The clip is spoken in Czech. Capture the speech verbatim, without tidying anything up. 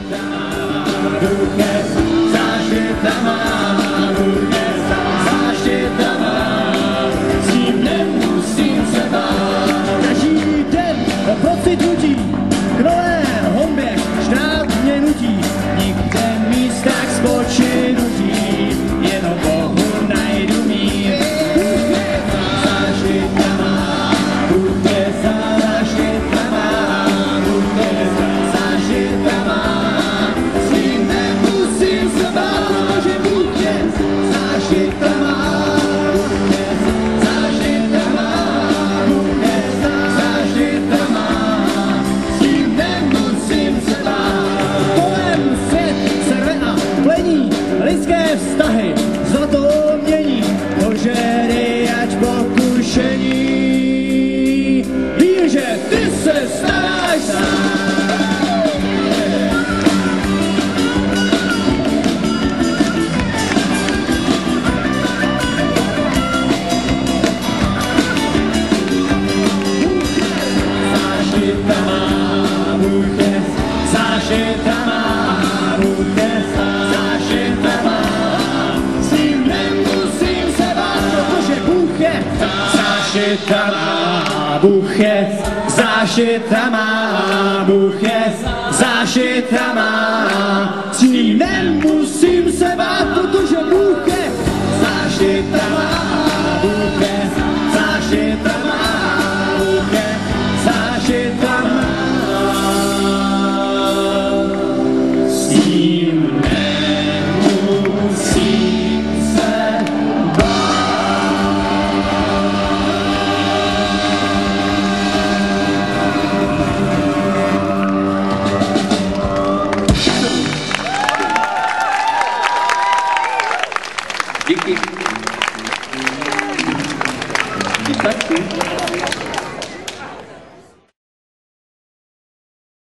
Zašitama, Bůh je zašitama, Bůh je zašitama, s ním nemusím se bát, protože Bůh je zašitama, Bůh je zašitama, Bůh je zašitama, s ním nemusím se bát. Díky. Díky.